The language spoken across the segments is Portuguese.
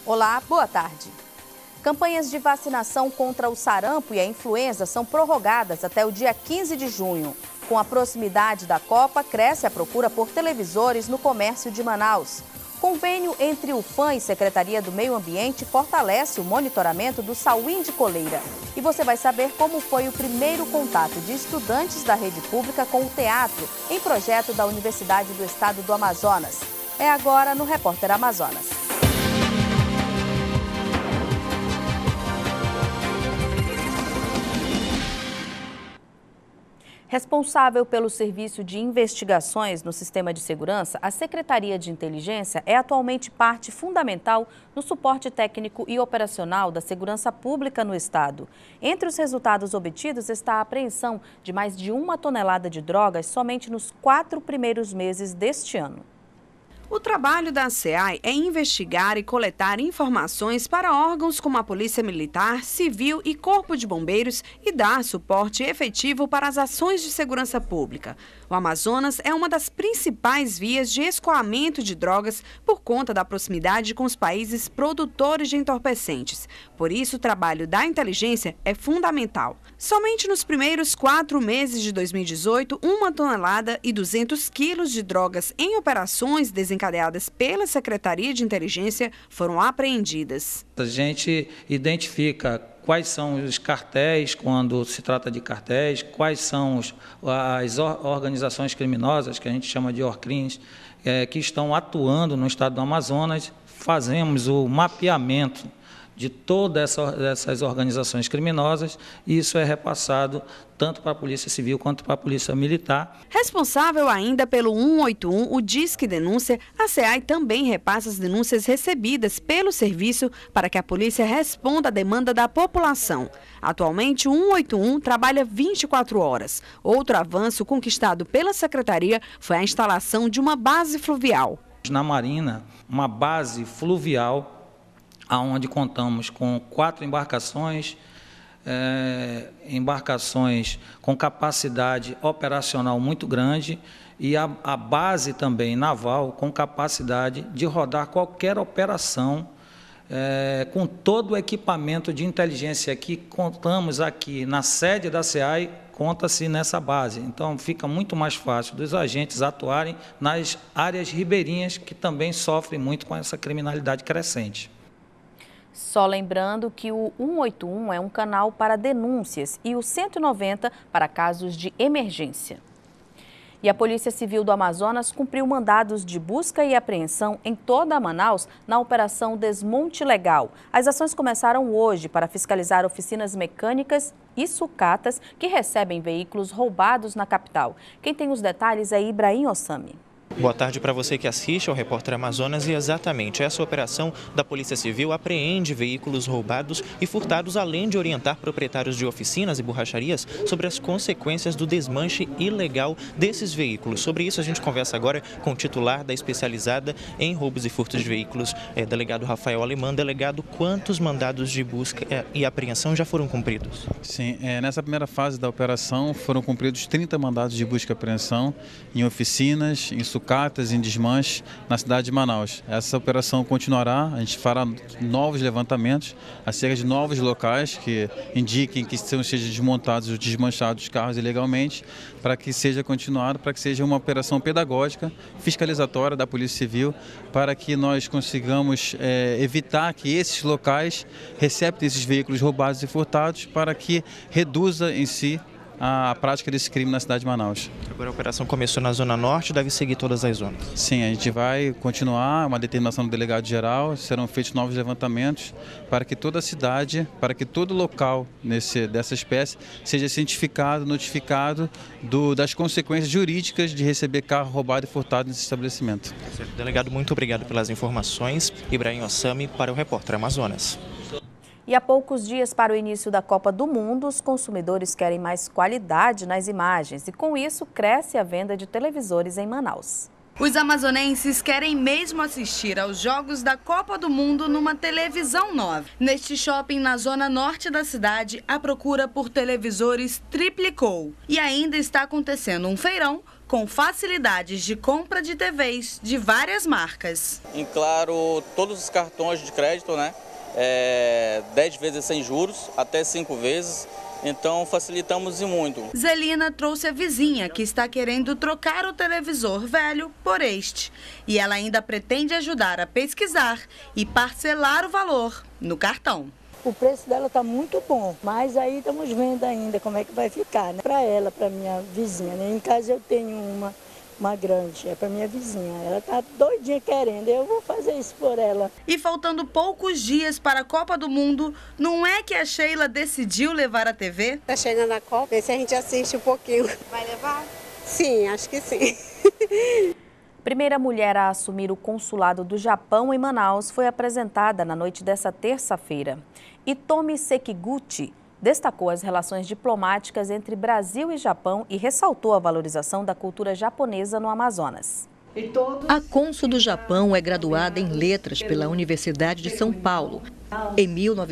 Olá, boa tarde. Campanhas de vacinação contra o sarampo e a influenza são prorrogadas até o dia 15 de junho. Com a proximidade da Copa, cresce a procura por televisores no comércio de Manaus. Convênio entre o FAM e Secretaria do Meio Ambiente fortalece o monitoramento do sauim de coleira. E você vai saber como foi o primeiro contato de estudantes da rede pública com o teatro em projeto da Universidade do Estado do Amazonas. É agora no Repórter Amazonas. Responsável pelo serviço de investigações no sistema de segurança, a Secretaria de Inteligência é atualmente parte fundamental no suporte técnico e operacional da segurança pública no Estado. Entre os resultados obtidos está a apreensão de mais de 1 tonelada de drogas somente nos 4 primeiros meses deste ano. O trabalho da SEAI é investigar e coletar informações para órgãos como a Polícia Militar, Civil e Corpo de Bombeiros e dar suporte efetivo para as ações de segurança pública. O Amazonas é uma das principais vias de escoamento de drogas por conta da proximidade com os países produtores de entorpecentes. Por isso, o trabalho da inteligência é fundamental. Somente nos primeiros 4 meses de 2018, 1 tonelada e 200 quilos de drogas em operações desencadeadas pela Secretaria de Inteligência foram apreendidas. A gente identifica quais são os cartéis, quando se trata de cartéis, quais são as organizações criminosas, que a gente chama de ORCRIMs, que estão atuando no estado do Amazonas. Fazemos o mapeamento de todas essas organizações criminosas e isso é repassado tanto para a Polícia Civil quanto para a Polícia Militar. Responsável ainda pelo 181, o Disque Denúncia, a SEAI também repassa as denúncias recebidas pelo serviço para que a polícia responda à demanda da população. Atualmente, o 181 trabalha 24 horas. Outro avanço conquistado pela Secretaria foi a instalação de uma base fluvial. Na Marina, uma base fluvial, onde contamos com 4 embarcações, embarcações com capacidade operacional muito grande e a base também naval com capacidade de rodar qualquer operação com todo o equipamento de inteligência que contamos aqui na sede da SEAI, conta-se nessa base. Então, fica muito mais fácil dos agentes atuarem nas áreas ribeirinhas que também sofrem muito com essa criminalidade crescente. Só lembrando que o 181 é um canal para denúncias e o 190 para casos de emergência. E a Polícia Civil do Amazonas cumpriu mandados de busca e apreensão em toda Manaus na Operação Desmonte Legal. As ações começaram hoje para fiscalizar oficinas mecânicas e sucatas que recebem veículos roubados na capital. Quem tem os detalhes é Ibrahim Ossami. Boa tarde para você que assiste ao Repórter Amazonas e exatamente essa operação da Polícia Civil apreende veículos roubados e furtados, além de orientar proprietários de oficinas e borracharias sobre as consequências do desmanche ilegal desses veículos. Sobre isso a gente conversa agora com o titular da especializada em roubos e furtos de veículos, delegado Rafael Alemã. Delegado, quantos mandados de busca e apreensão já foram cumpridos? Sim, nessa primeira fase da operação foram cumpridos 30 mandados de busca e apreensão em oficinas, em sucatas, em desmanche na cidade de Manaus. Essa operação continuará, a gente fará novos levantamentos acerca de novos locais que indiquem que sejam desmontados ou desmanchados os carros ilegalmente, para que seja continuado, para que seja uma operação pedagógica, fiscalizatória da Polícia Civil, para que nós consigamos evitar que esses locais recebam esses veículos roubados e furtados, para que reduza em si a prática desse crime na cidade de Manaus. Agora a operação começou na Zona Norte, deve seguir todas as zonas. Sim, a gente vai continuar, uma determinação do delegado-geral, serão feitos novos levantamentos para que toda a cidade, para que todo local dessa espécie seja cientificado, notificado das consequências jurídicas de receber carro roubado e furtado nesse estabelecimento. Delegado, muito obrigado pelas informações. Ibrahim Ossami para o Repórter Amazonas. E há poucos dias para o início da Copa do Mundo, os consumidores querem mais qualidade nas imagens e, com isso, cresce a venda de televisores em Manaus. Os amazonenses querem mesmo assistir aos Jogos da Copa do Mundo numa televisão nova. Neste shopping na zona norte da cidade, a procura por televisores triplicou. E ainda está acontecendo um feirão com facilidades de compra de TVs de várias marcas. Em claro, todos os cartões de crédito, né? 10 vezes sem juros, até 5 vezes. Então facilitamos e muito. Zelina trouxe a vizinha que está querendo trocar o televisor velho por este. E ela ainda pretende ajudar a pesquisar e parcelar o valor no cartão. O preço dela está muito bom, mas aí estamos vendo ainda como é que vai ficar, né? Para ela, para minha vizinha, né? Em casa eu tenho uma grande, é para minha vizinha. Ela tá doidinha querendo, eu vou fazer isso por ela. E faltando poucos dias para a Copa do Mundo, não é que a Sheila decidiu levar a TV? A Sheila na Copa, ver se a gente assiste um pouquinho. Vai levar? Sim, acho que sim. Primeira mulher a assumir o consulado do Japão em Manaus foi apresentada na noite dessa terça-feira. Itomi Sekiguchi destacou as relações diplomáticas entre Brasil e Japão e ressaltou a valorização da cultura japonesa no Amazonas. A cônsul do Japão é graduada em Letras pela Universidade de São Paulo. Em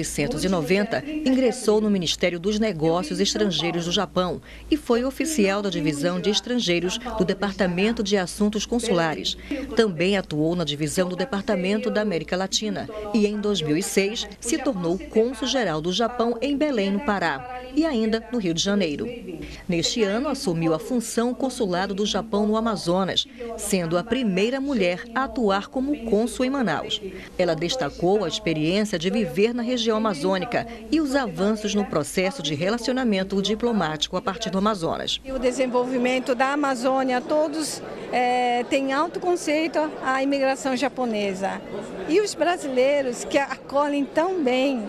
1990, ingressou no Ministério dos Negócios Estrangeiros do Japão e foi oficial da Divisão de Estrangeiros do Departamento de Assuntos Consulares. Também atuou na divisão do Departamento da América Latina e, em 2006, se tornou cônsul-geral do Japão em Belém, no Pará, e ainda no Rio de Janeiro. Neste ano, assumiu a função consulado do Japão no Amazonas, sendo a primeira mulher a atuar como cônsul em Manaus. Ela destacou a experiência de viver na região amazônica e os avanços no processo de relacionamento diplomático a partir do Amazonas. O desenvolvimento da Amazônia, todos têm alto conceito à imigração japonesa. E os brasileiros que acolhem tão bem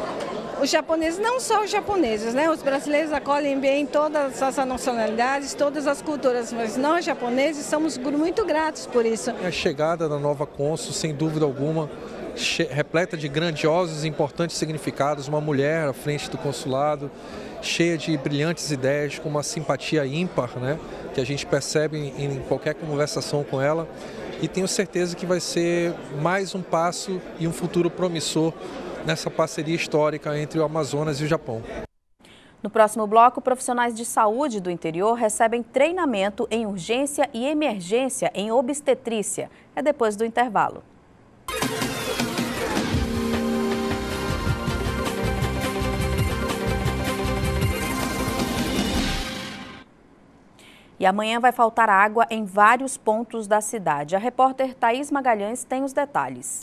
os japoneses, não só os japoneses, né? Os brasileiros acolhem bem todas as nacionalidades, todas as culturas, mas nós japoneses somos muito gratos por isso. A chegada da nova cônsul, sem dúvida alguma, repleta de grandiosos e importantes significados, uma mulher à frente do consulado, cheia de brilhantes ideias, com uma simpatia ímpar, né? Que a gente percebe em qualquer conversação com ela, e tenho certeza que vai ser mais um passo e um futuro promissor nessa parceria histórica entre o Amazonas e o Japão. No próximo bloco, profissionais de saúde do interior recebem treinamento em urgência e emergência em obstetrícia. É depois do intervalo. E amanhã vai faltar água em vários pontos da cidade. A repórter Thaís Magalhães tem os detalhes.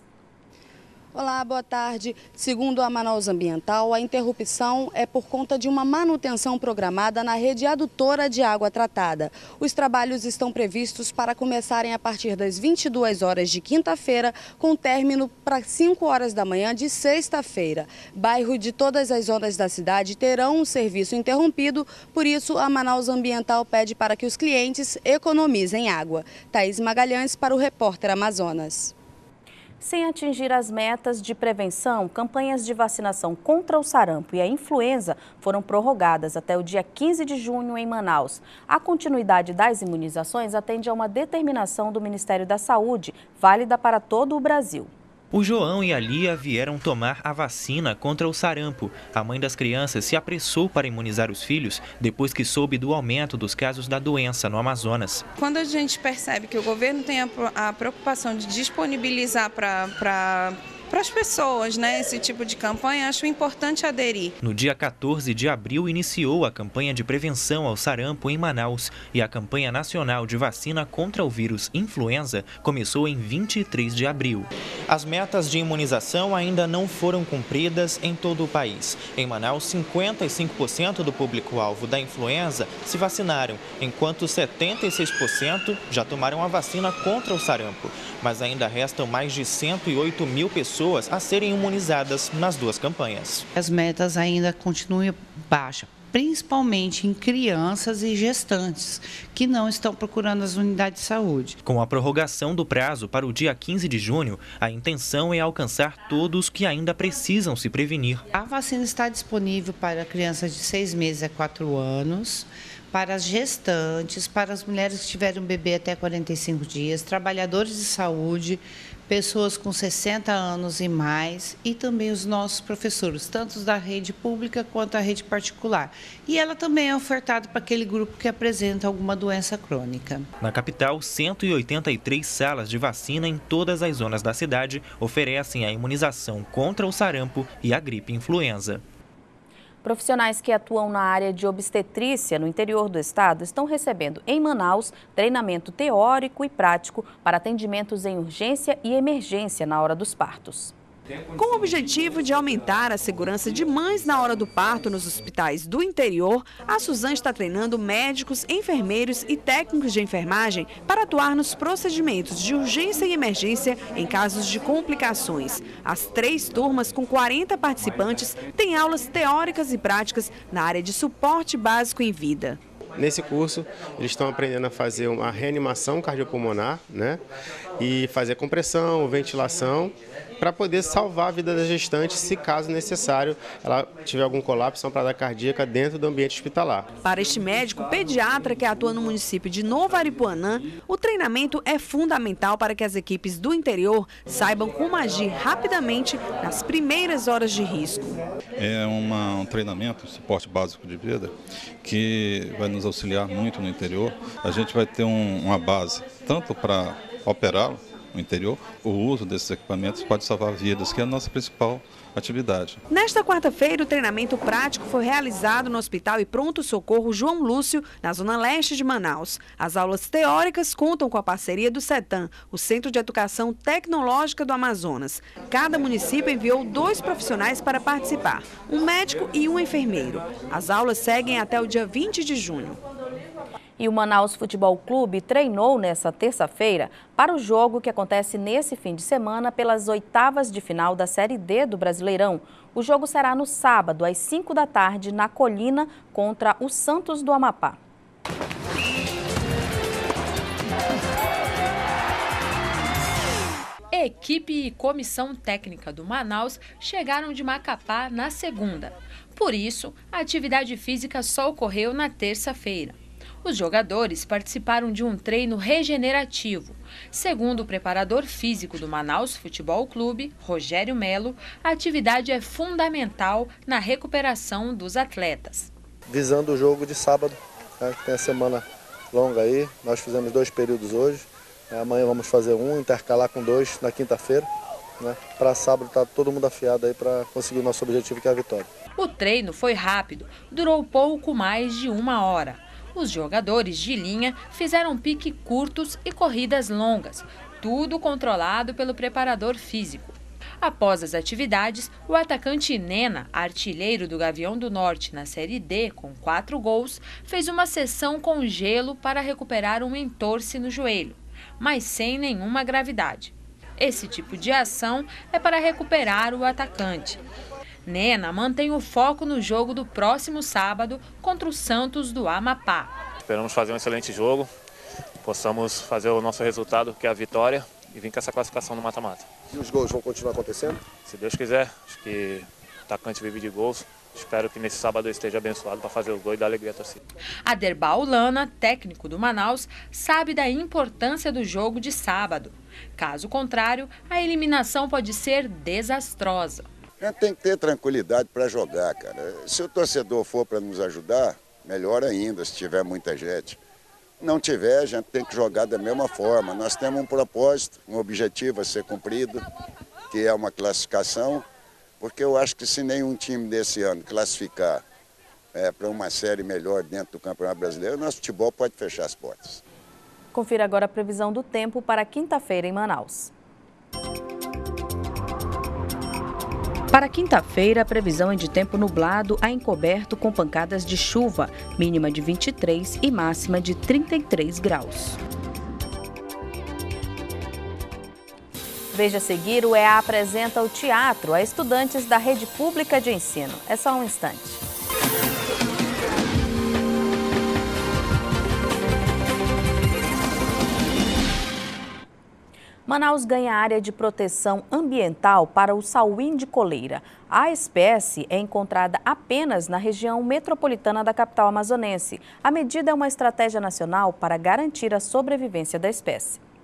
Olá, boa tarde. Segundo a Manaus Ambiental, a interrupção é por conta de uma manutenção programada na rede adutora de água tratada. Os trabalhos estão previstos para começarem a partir das 22 horas de quinta-feira, com término para 5 horas da manhã de sexta-feira. Bairros de todas as zonas da cidade terão um serviço interrompido, por isso a Manaus Ambiental pede para que os clientes economizem água. Thaís Magalhães para o Repórter Amazonas. Sem atingir as metas de prevenção, campanhas de vacinação contra o sarampo e a influenza foram prorrogadas até o dia 15 de junho em Manaus. A continuidade das imunizações atende a uma determinação do Ministério da Saúde, válida para todo o Brasil. O João e a Lia vieram tomar a vacina contra o sarampo. A mãe das crianças se apressou para imunizar os filhos depois que soube do aumento dos casos da doença no Amazonas. Quando a gente percebe que o governo tem a preocupação de disponibilizar para as pessoas, né, esse tipo de campanha, acho importante aderir. No dia 14 de abril, iniciou a campanha de prevenção ao sarampo em Manaus e a campanha nacional de vacina contra o vírus influenza começou em 23 de abril. As metas de imunização ainda não foram cumpridas em todo o país. Em Manaus, 55% do público-alvo da influenza se vacinaram, enquanto 76% já tomaram a vacina contra o sarampo. Mas ainda restam mais de 108 mil pessoas a serem imunizadas nas duas campanhas. As metas ainda continuam baixas, principalmente em crianças e gestantes, que não estão procurando as unidades de saúde. Com a prorrogação do prazo para o dia 15 de junho, a intenção é alcançar todos que ainda precisam se prevenir. A vacina está disponível para crianças de 6 meses a 4 anos, para as gestantes, para as mulheres que tiverem um bebê até 45 dias, trabalhadores de saúde, pessoas com 60 anos e mais e também os nossos professores, tanto da rede pública quanto da rede particular. E ela também é ofertada para aquele grupo que apresenta alguma doença crônica. Na capital, 183 salas de vacina em todas as zonas da cidade oferecem a imunização contra o sarampo e a gripe influenza. Profissionais que atuam na área de obstetrícia no interior do estado estão recebendo em Manaus treinamento teórico e prático para atendimentos em urgência e emergência na hora dos partos. Com o objetivo de aumentar a segurança de mães na hora do parto nos hospitais do interior, a Suzane está treinando médicos, enfermeiros e técnicos de enfermagem para atuar nos procedimentos de urgência e emergência em casos de complicações. As 3 turmas, com 40 participantes, têm aulas teóricas e práticas na área de suporte básico em vida. Nesse curso, eles estão aprendendo a fazer uma reanimação cardiopulmonar, né? E fazer compressão, ventilação, para poder salvar a vida da gestante, se caso necessário ela tiver algum colapso, uma parada cardíaca dentro do ambiente hospitalar. Para este médico pediatra que atua no município de Novo Aripuanã, o treinamento é fundamental para que as equipes do interior saibam como agir rapidamente nas primeiras horas de risco. É um treinamento, suporte básico de vida, que vai nos auxiliar muito no interior. A gente vai ter uma base, tanto para operar no interior, o uso desses equipamentos pode salvar vidas, que é a nossa principal atividade. Nesta quarta-feira, o treinamento prático foi realizado no Hospital e Pronto Socorro João Lúcio, na zona leste de Manaus. As aulas teóricas contam com a parceria do CETAM, o Centro de Educação Tecnológica do Amazonas. Cada município enviou 2 profissionais para participar, um médico e um enfermeiro. As aulas seguem até o dia 20 de junho. E o Manaus Futebol Clube treinou nesta terça-feira para o jogo que acontece nesse fim de semana pelas 8º de final da Série D do Brasileirão. O jogo será no sábado, às 5 da tarde, na Colina, contra o Santos do Amapá. Equipe e comissão técnica do Manaus chegaram de Macapá na segunda. Por isso, a atividade física só ocorreu na terça-feira. Os jogadores participaram de um treino regenerativo. Segundo o preparador físico do Manaus Futebol Clube, Rogério Melo, a atividade é fundamental na recuperação dos atletas. Visando o jogo de sábado, que tem a semana longa aí, nós fizemos 2 períodos hoje. Amanhã vamos fazer um, intercalar com 2 na quinta-feira. Para sábado está todo mundo afiado aí para conseguir o nosso objetivo, que é a vitória. O treino foi rápido, durou pouco mais de 1 hora. Os jogadores de linha fizeram pique curtos e corridas longas, tudo controlado pelo preparador físico. Após as atividades, o atacante Nena, artilheiro do Gavião do Norte na Série D com 4 gols, fez uma sessão com gelo para recuperar um entorse no joelho, mas sem nenhuma gravidade. Esse tipo de ação é para recuperar o atacante. Nena mantém o foco no jogo do próximo sábado contra o Santos do Amapá. Esperamos fazer um excelente jogo, possamos fazer o nosso resultado, que é a vitória, e vir com essa classificação no mata-mata. E os gols vão continuar acontecendo? Se Deus quiser, acho que o atacante vive de gols. Espero que nesse sábado eu esteja abençoado para fazer os gols e dar alegria à torcida. Aderbal Lana, técnico do Manaus, sabe da importância do jogo de sábado. Caso contrário, a eliminação pode ser desastrosa. A gente tem que ter tranquilidade para jogar, cara. Se o torcedor for para nos ajudar, melhor ainda, se tiver muita gente. Não tiver, a gente tem que jogar da mesma forma. Nós temos um propósito, um objetivo a ser cumprido, que é uma classificação, porque eu acho que se nenhum time desse ano classificar para uma série melhor dentro do Campeonato Brasileiro, nosso futebol pode fechar as portas. Confira agora a previsão do tempo para quinta-feira em Manaus. Para quinta-feira, a previsão é de tempo nublado a encoberto com pancadas de chuva, mínima de 23 e máxima de 33 graus. Veja a seguir, o EA apresenta o teatro a estudantes da rede pública de ensino. É só um instante. Manaus ganha área de proteção ambiental para o sauim de coleira. A espécie é encontrada apenas na região metropolitana da capital amazonense. A medida é uma estratégia nacional para garantir a sobrevivência da espécie.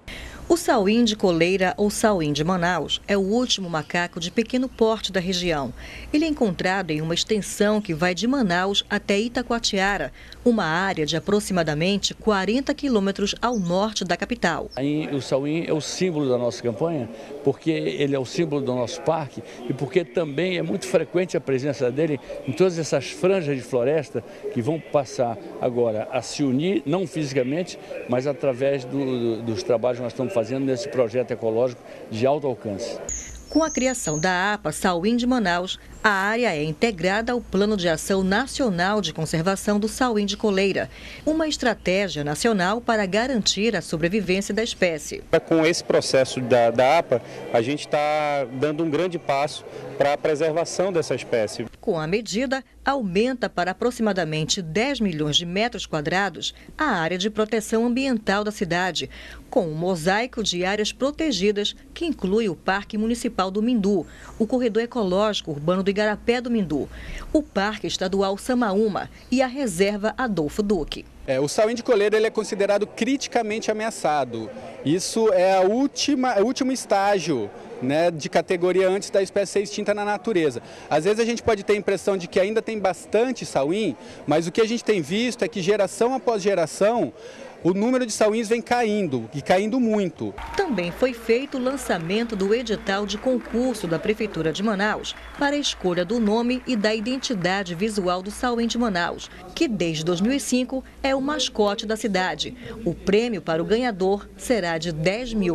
O sauim de coleira ou sauim de Manaus é o último macaco de pequeno porte da região. Ele é encontrado em uma extensão que vai de Manaus até Itacoatiara, uma área de aproximadamente 40 quilômetros ao norte da capital. O sauim é o símbolo da nossa campanha, porque ele é o símbolo do nosso parque e porque também é muito frequente a presença dele em todas essas franjas de floresta que vão passar agora a se unir, não fisicamente, mas através dos trabalhos que nós estamos fazendo nesse projeto ecológico de alto alcance. Com a criação da APA Sauim de Manaus, a área é integrada ao Plano de Ação Nacional de Conservação do Sauim de Coleira, uma estratégia nacional para garantir a sobrevivência da espécie. Com esse processo da APA, a gente está dando um grande passo para a preservação dessa espécie. Com a medida, aumenta para aproximadamente 10 milhões de metros quadrados a área de proteção ambiental da cidade, com um mosaico de áreas protegidas que inclui o Parque Municipal do Mindu, o Corredor Ecológico Urbano do Igarapé do Mindu, o Parque Estadual Samaúma e a Reserva Adolfo Duque. O sauim de coleira ele é considerado criticamente ameaçado. Isso é o último estágio, né, de categoria antes da espécie ser extinta na natureza. Às vezes a gente pode ter a impressão de que ainda tem bastante sauim, mas o que a gente tem visto é que geração após geração o número de sauins vem caindo, e caindo muito. Também foi feito o lançamento do edital de concurso da Prefeitura de Manaus para a escolha do nome e da identidade visual do sauim de Manaus, que desde 2005 é o mascote da cidade. O prêmio para o ganhador será de R$10 mil.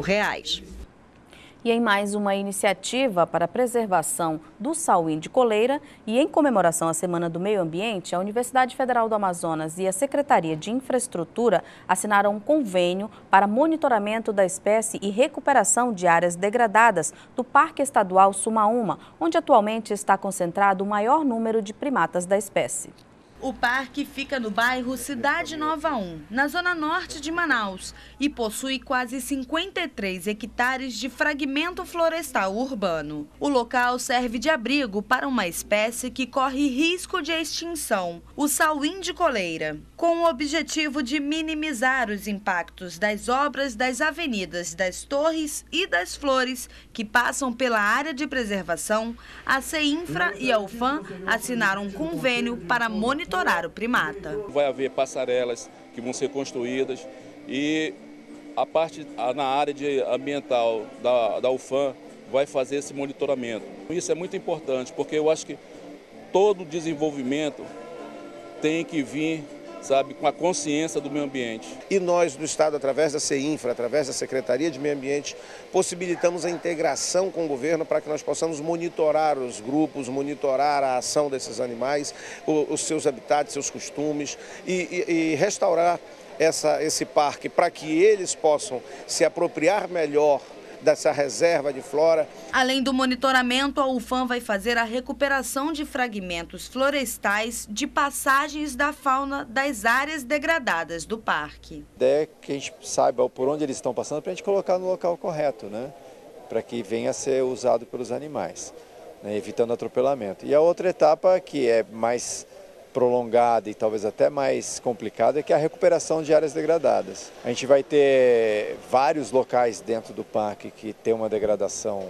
E em mais uma iniciativa para a preservação do sauim de coleira e em comemoração à Semana do Meio Ambiente, a Universidade Federal do Amazonas e a Secretaria de Infraestrutura assinaram um convênio para monitoramento da espécie e recuperação de áreas degradadas do Parque Estadual Sumaúma, onde atualmente está concentrado o maior número de primatas da espécie. O parque fica no bairro Cidade Nova 1, na zona norte de Manaus, e possui quase 53 hectares de fragmento florestal urbano. O local serve de abrigo para uma espécie que corre risco de extinção, o sauim de coleira. Com o objetivo de minimizar os impactos das obras das avenidas das Torres e das Flores que passam pela área de preservação, a CEINFRA e a UFAM assinaram um convênio para monitorar o primata. Vai haver passarelas que vão ser construídas e a parte na área ambiental da UFAM vai fazer esse monitoramento. Isso é muito importante porque eu acho que todo desenvolvimento tem que vir, sabe, com a consciência do meio ambiente. E nós do Estado, através da CEINFRA, através da Secretaria de Meio Ambiente, possibilitamos a integração com o governo para que nós possamos monitorar os grupos, monitorar a ação desses animais, os seus habitats, seus costumes e restaurar esse parque para que eles possam se apropriar melhor dessa reserva de flora. Além do monitoramento, a UFAM vai fazer a recuperação de fragmentos florestais de passagens da fauna das áreas degradadas do parque. A ideia é que a gente saiba por onde eles estão passando para a gente colocar no local correto, né? Para que venha a ser usado pelos animais, né? Evitando atropelamento. E a outra etapa, que é mais prolongada e talvez até mais complicada, é que é a recuperação de áreas degradadas. A gente vai ter vários locais dentro do parque que tem uma degradação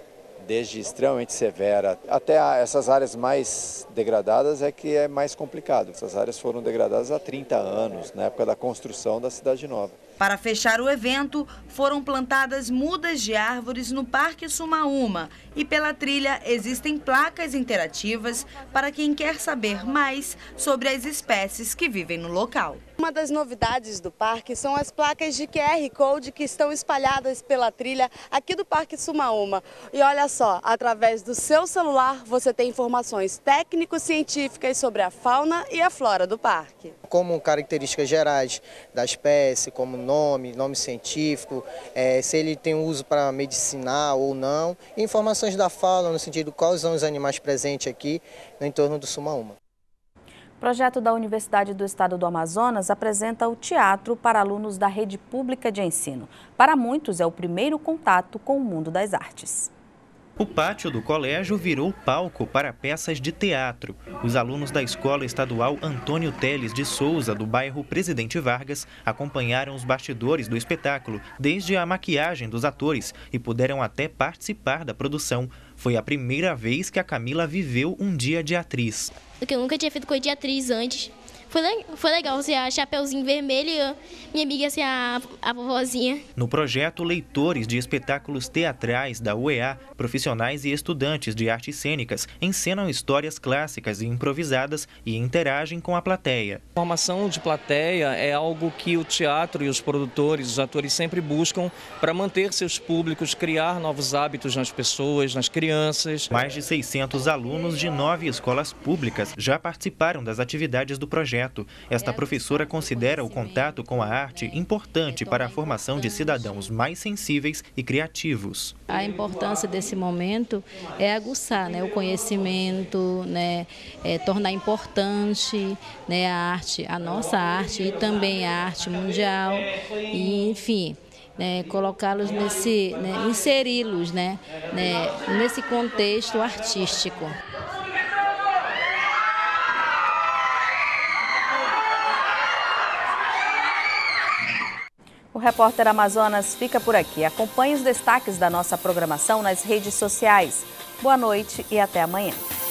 desde extremamente severa até essas áreas mais degradadas é que é mais complicado. Essas áreas foram degradadas há 30 anos, na época da construção da Cidade Nova. Para fechar o evento, foram plantadas mudas de árvores no Parque Sumaúma e pela trilha existem placas interativas para quem quer saber mais sobre as espécies que vivem no local. Uma das novidades do parque são as placas de QR Code que estão espalhadas pela trilha aqui do Parque Sumaúma. E olha só, através do seu celular você tem informações técnico-científicas sobre a fauna e a flora do parque. Como características gerais da espécie, como nome científico, se ele tem uso para medicinal ou não, e informações da fauna no sentido de quais são os animais presentes aqui no entorno do Sumaúma. O projeto da Universidade do Estado do Amazonas apresenta o teatro para alunos da rede pública de ensino. Para muitos, é o primeiro contato com o mundo das artes. O pátio do colégio virou palco para peças de teatro. Os alunos da Escola Estadual Antônio Teles de Souza, do bairro Presidente Vargas, acompanharam os bastidores do espetáculo, desde a maquiagem dos atores, e puderam até participar da produção. Foi a primeira vez que a Camila viveu um dia de atriz. Porque eu nunca tinha feito coisa de atriz antes. Foi legal, assim, a Chapeuzinho Vermelho e minha amiga, assim, a vovozinha. No projeto Leitores de Espetáculos Teatrais da UEA, profissionais e estudantes de artes cênicas encenam histórias clássicas e improvisadas e interagem com a plateia. A formação de plateia é algo que o teatro e os produtores, os atores sempre buscam para manter seus públicos, criar novos hábitos nas pessoas, nas crianças. Mais de 600 alunos de 9 escolas públicas já participaram das atividades do projeto. Esta professora considera o contato com a arte importante para a formação de cidadãos mais sensíveis e criativos. A importância desse momento é aguçar, né, o conhecimento, né, tornar importante, né, a arte, a nossa arte e também a arte mundial, e, enfim, colocá-los nesse, inseri-los, nesse contexto artístico. O Repórter Amazonas fica por aqui. Acompanhe os destaques da nossa programação nas redes sociais. Boa noite e até amanhã.